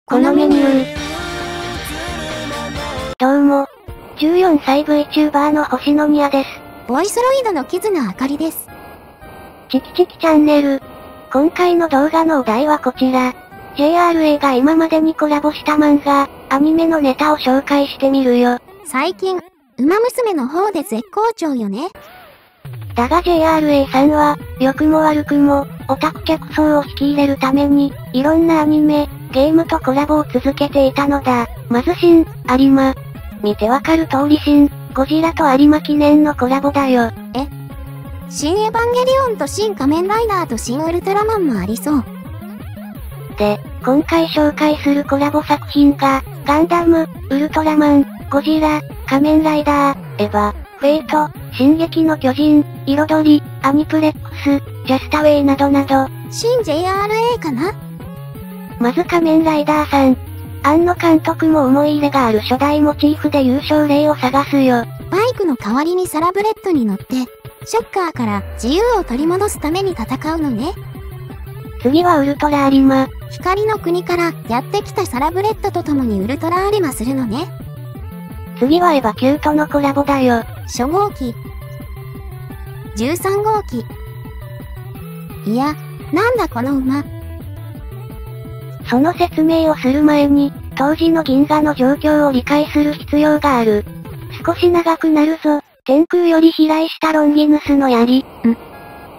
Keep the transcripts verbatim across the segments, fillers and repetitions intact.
このメニュー。どうも。じゅうよんさい VTuber の星野宮です。 ボイスロイドのキズナあかりです。 チキチキチャンネル。今回の動画のお題はこちら。ジェイアールエー が今までにコラボした漫画、アニメのネタを紹介してみるよ。 最近、ウマ娘の方で絶好調よね。 だが ジェイアールエー さんは、良くも悪くも、オタク客層を引き入れるために、いろんなアニメ、ゲームとコラボを続けていたのだ。まず新、有馬。見てわかる通り新、ゴジラと有馬記念のコラボだよ。 え新エヴァンゲリオンと新仮面ライダーと新ウルトラマンもありそう。 で、今回紹介するコラボ作品が、ガンダム、ウルトラマン、ゴジラ、仮面ライダー、エヴァ、フェイト、進撃の巨人、彩り、アニプレックス、ジャスタウェイなどなど。 新 ジェイアールエー かな？ まず仮面ライダーさん。庵野監督も思い入れがある初代モチーフで優勝例を探すよ。 バイクの代わりにサラブレッドに乗って、ショッカーから自由を取り戻すために戦うのね。 次はウルトラ有馬。 光の国からやってきたサラブレッドと共にウルトラ有馬するのね。 次はエヴァキューとのコラボだよ。 初号機。じゅうさんごうき。いや、なんだこの馬。 その説明をする前に、当時の銀河の状況を理解する必要がある。少し長くなるぞ。天空より飛来したロンギヌスの槍。んん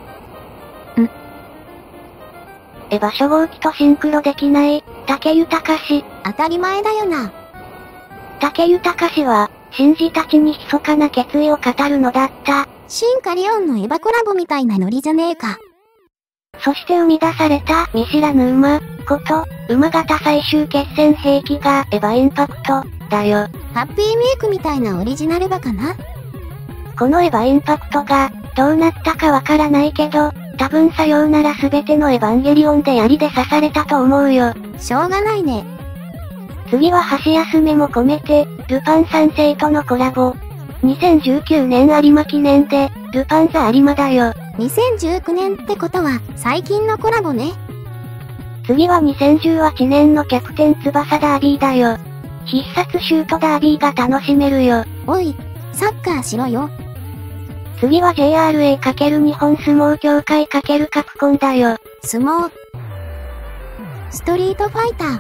エヴァ初号機とシンクロできない、武豊氏。 当たり前だよな。 武豊氏は、神事たちに密かな決意を語るのだった。 新カリオンのエヴァコラボみたいなノリじゃねえか。 そして生み出された見知らぬ馬、こと、馬型最終決戦兵器がエヴァインパクト、だよ。 ハッピーメイクみたいなオリジナル馬かな？ このエヴァインパクトが、どうなったかわからないけど、多分さようならすべてのエヴァンゲリオンで槍で刺されたと思うよ。 しょうがないね。 次は箸休めも込めて、ルパン三世とのコラボ。にせんじゅうきゅうねん有馬記念で、ルパンザ有馬だよ。 にせんじゅうきゅうねんってことは、最近のコラボね。 次はにせんじゅうはちねんのキャプテン翼ダービーだよ。必殺シュートダービーが楽しめるよ。 おい、サッカーしろよ。 次は ジェイアールエー× 日本相撲協会×カプコンだよ。 相撲。ストリートファイター。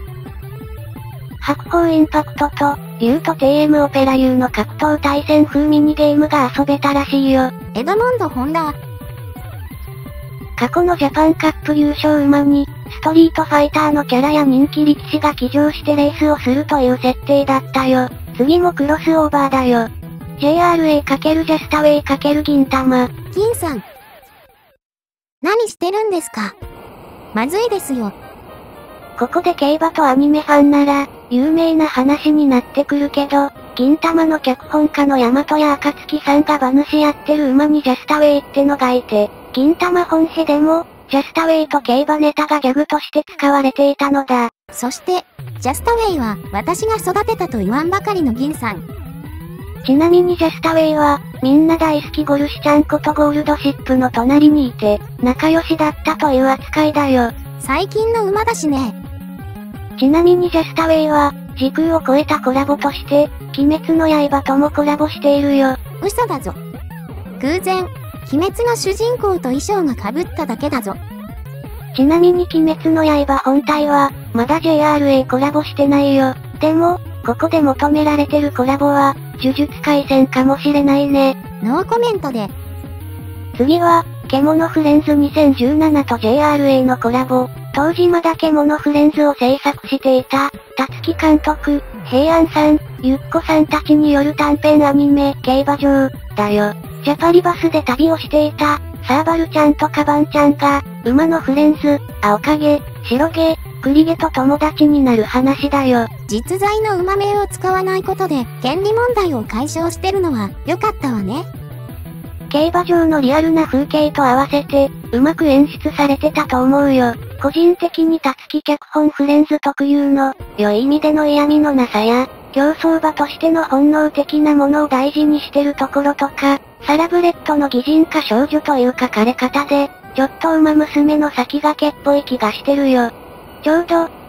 白鵬インパクトと、竜と ティーエム オペラ U の格闘対戦風ミニゲームが遊べたらしいよ。 エドモンド・ホンダ。 過去のジャパンカップ優勝馬に、ストリートファイターのキャラや人気力士が騎乗してレースをするという設定だったよ。次もクロスオーバーだよ。ジェイアールエー× ジャスタウェイ×銀玉。 銀さん。何してるんですか？まずいですよ。 ここで競馬とアニメファンなら、有名な話になってくるけど、銀玉の脚本家の大和屋暁さんが馬主やってる馬にジャスタウェイってのがいて、銀玉本編でも、ジャスタウェイと競馬ネタがギャグとして使われていたのだ。 そして、ジャスタウェイは私が育てたと言わんばかりの銀さん。 ちなみにジャスタウェイは、みんな大好きゴルシちゃんことゴールドシップの隣にいて、仲良しだったという扱いだよ。 最近の馬だしね。 ちなみにジャスタウェイは、時空を超えたコラボとして、鬼滅の刃ともコラボしているよ。 嘘だぞ。偶然、鬼滅の主人公と衣装が被っただけだぞ。 ちなみに鬼滅の刃本体は、まだ ジェイアールエー コラボしてないよ。でも、ここで求められてるコラボは、呪術廻戦かもしれないね。 ノーコメントで。 次は、獣フレンズにせんじゅうななと ジェイアールエー のコラボ。当時まだ獣フレンズを制作していた、たつき監督、平安さん、ゆっこさんたちによる短編アニメ、競馬場、だよ。ジャパリバスで旅をしていた、サーバルちゃんとカバンちゃんが、馬のフレンズ、青影、白毛、栗毛と友達になる話だよ。 実在の馬名を使わないことで、権利問題を解消してるのは、良かったわね。 競馬場のリアルな風景と合わせて、うまく演出されてたと思うよ。個人的にたつき脚本フレンズ特有の、良い意味での嫌味のなさや、競走馬としての本能的なものを大事にしてるところとか、サラブレッドの擬人化少女という書かれ方で、ちょっと馬娘の先駆けっぽい気がしてるよ。ちょうど、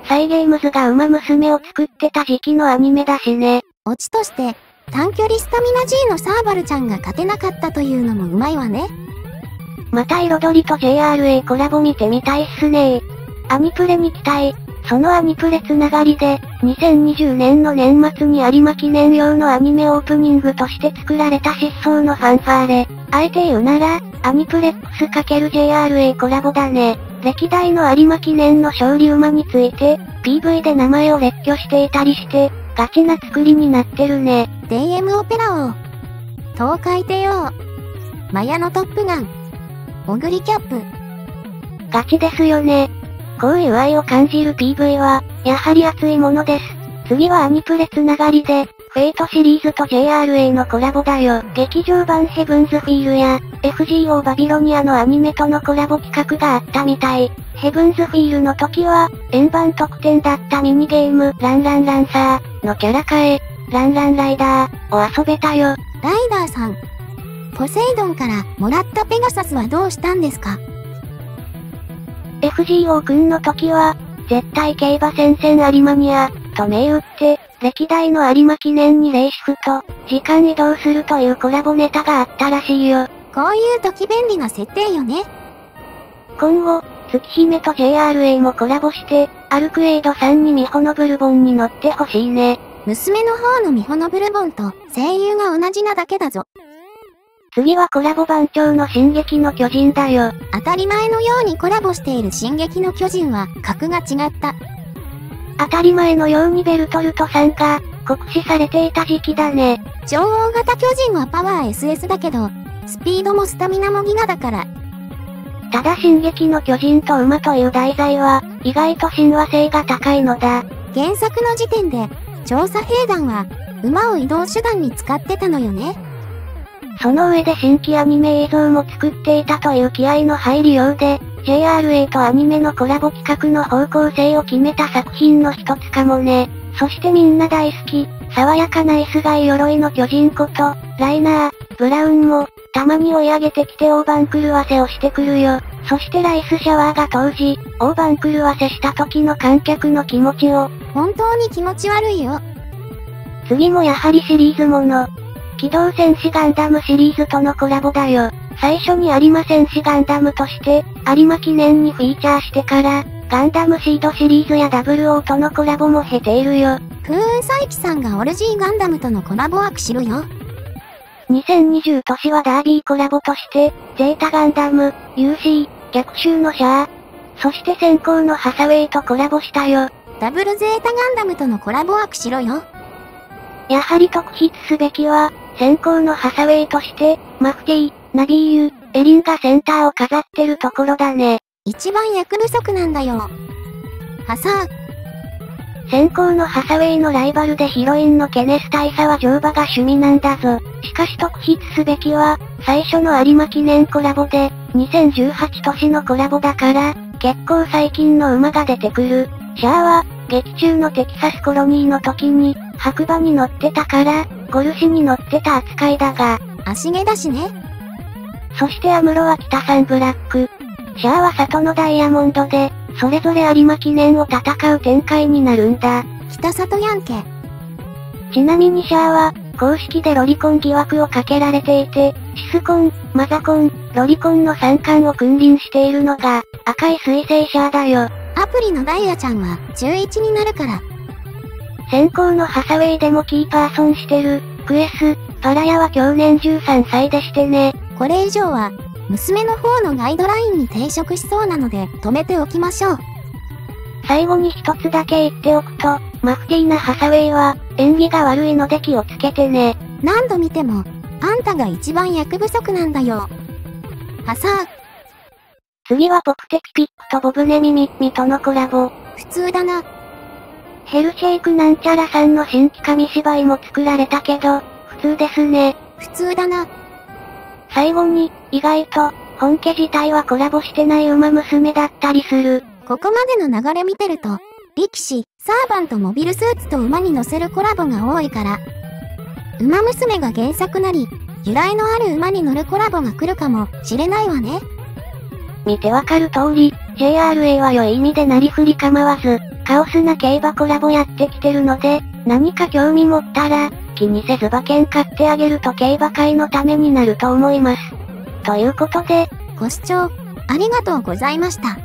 サイゲームズが馬娘を作ってた時期のアニメだしね。 オチとして、短距離スタミナ G のサーバルちゃんが勝てなかったというのもうまいわね。 また彩りと ジェイアールエー コラボ見てみたいっすねー。アニプレに期待。そのアニプレつながりで、にせんにじゅうねんの年末に有馬記念用のアニメオープニングとして作られた疾走のファンファーレ。あえて言うなら、アニプレックス×ジェイアールエー コラボだね。歴代の有馬記念の勝利馬について、ピーブイ で名前を列挙していたりして、ガチな作りになってるね。 ディーエム オペラ王。東海帝王。マヤのトップガン。オグリキャップ。 ガチですよね。こういう愛を感じる ピーブイ は、やはり熱いものです。次はアニプレつながりで、フェイトシリーズと ジェイアールエー のコラボだよ。劇場版ヘブンズフィールや、エフジーオー バビロニアのアニメとのコラボ企画があったみたい。ヘブンズフィールの時は、円盤特典だったミニゲーム、ランランランサーのキャラ変え、ランランライダーを遊べたよ。 ライダーさん。ポセイドンからもらったペガサスはどうしたんですか？ エフジーオー くんの時は、絶対競馬戦線有馬ニア、と銘打って、歴代の有馬記念にレーシフと、時間移動するというコラボネタがあったらしいよ。 こういう時便利な設定よね。 今後、月姫と ジェイアールエー もコラボして、アルクエイドさんにミホのブルボンに乗ってほしいね。 娘の方のミホのブルボンと声優が同じなだけだぞ。 次はコラボ番長の進撃の巨人だよ。 当たり前のようにコラボしている進撃の巨人は格が違った。 当たり前のようにベルトルトさんが酷使されていた時期だね。 超大型巨人はパワー エスエス だけど、スピードもスタミナもギガだから。 ただ進撃の巨人と馬という題材は、意外と親和性が高いのだ。 原作の時点で、調査兵団は、馬を移動手段に使ってたのよね。 その上で新規アニメ映像も作っていたという気合の入りようで、ジェイアールエー とアニメのコラボ企画の方向性を決めた作品の一つかもね。そしてみんな大好き、爽やかな椅子がい鎧の巨人こと、ライナー、ブラウンも、たまに追い上げてきて大番狂わせをしてくるよ。そしてライスシャワーが当時、大番狂わせした時の観客の気持ちを。 本当に気持ち悪いよ。 次もやはりシリーズもの。機動戦士ガンダムシリーズとのコラボだよ。最初に有馬戦士ガンダムとして、有馬記念にフィーチャーしてから、ガンダムシードシリーズや ダブルオー とのコラボも経ているよ。 風雲再起さんがオルジーガンダムとのコラボ握手よ。 にせんにじゅう年はダービーコラボとして、ゼータガンダム、ユーシー、逆襲のシャア、そして先行のハサウェイとコラボしたよ。 ダブルゼータガンダムとのコラボ握手よ。 やはり特筆すべきは、先行のハサウェイとして、マフティー、ナビーユ、エリンがセンターを飾ってるところだね。 一番役不足なんだよ。ハサー。 先行のハサウェイのライバルでヒロインのケネス大佐は乗馬が趣味なんだぞ。しかし特筆すべきは、最初の有馬記念コラボで、にせんじゅうはち年のコラボだから、結構最近の馬が出てくる。シャアは、劇中のテキサスコロニーの時に、白馬に乗ってたから、ゴルシに乗ってた扱いだが。 足毛だしね。 そしてアムロは北サンブラック。シャアは里のダイヤモンドで、それぞれ有馬記念を戦う展開になるんだ。 北里ヤンケ。 ちなみにシャアは、公式でロリコン疑惑をかけられていて、シスコン、マザコン、ロリコンの三冠を君臨しているのが、赤い水星シャアだよ。 アプリのダイヤちゃんは、中いちになるから。 先行のハサウェイでもキーパーソンしてる、クエス、パラヤは去年じゅうさんさいでしてね。 これ以上は、娘の方のガイドラインに抵触しそうなので、止めておきましょう。 最後に一つだけ言っておくと、マフティーなハサウェイは、縁起が悪いので気をつけてね。 何度見ても、あんたが一番役不足なんだよ。ハサー。 次はポプテピピックとボブネミミッミとのコラボ。 普通だな。 ヘルシェイクなんちゃらさんの新規紙芝居も作られたけど、普通ですね。 普通だな。 最後に、意外と、本家自体はコラボしてない馬娘だったりする。 ここまでの流れ見てると、力士、サーバンとモビルスーツと馬に乗せるコラボが多いから、馬娘が原作なり、由来のある馬に乗るコラボが来るかもしれないわね。 見てわかる通り、ジェイアールエー は良い意味でなりふり構わず、カオスな競馬コラボやってきてるので、何か興味持ったら、気にせず馬券買ってあげると競馬界のためになると思います。ということで、 ご視聴ありがとうございました。